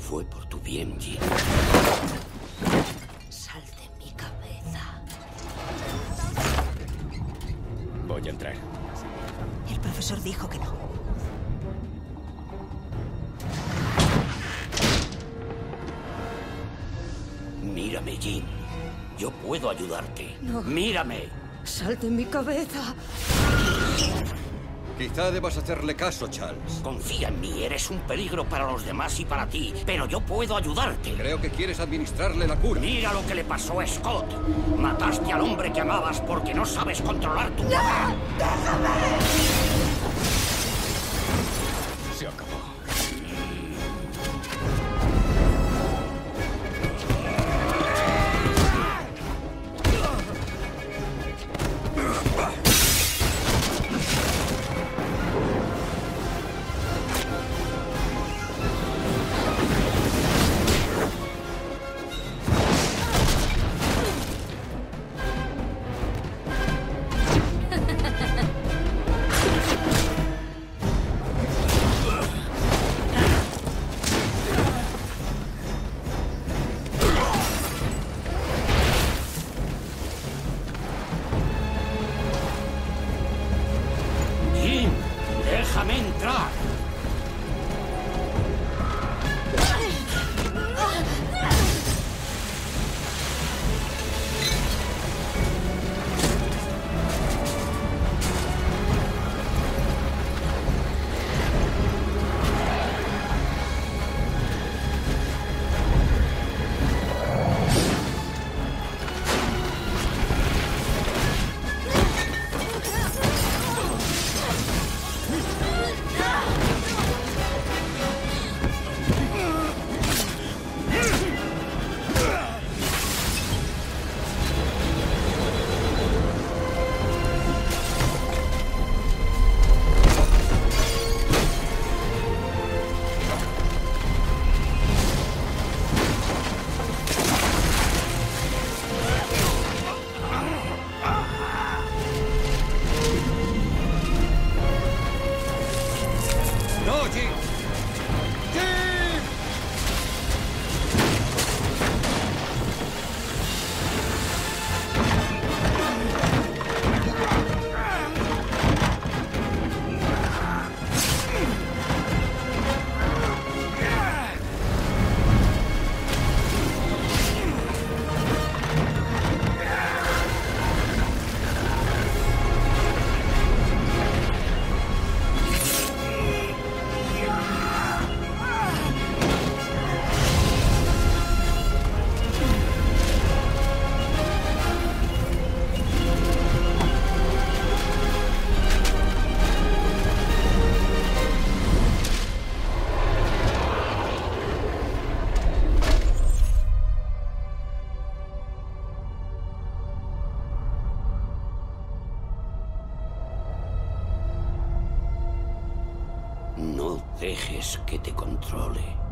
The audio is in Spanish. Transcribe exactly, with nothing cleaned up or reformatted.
Fue por tu bien, Jim. Sal de mi cabeza. Voy a entrar. El profesor dijo que no. Mírame, Jim. Yo puedo ayudarte. No. ¡Mírame! Sal de mi cabeza. Quizá debas hacerle caso, Charles. Confía en mí, eres un peligro para los demás y para ti, pero yo puedo ayudarte. Creo que quieres administrarle la cura. Mira lo que le pasó a Scott. Mataste al hombre que amabas porque no sabes controlar tu poder. ¡No! ¡Déjame! Se acabó. Jim, déjame entrar. ¡No, Jim! ¡Jim! No dejes que te controle.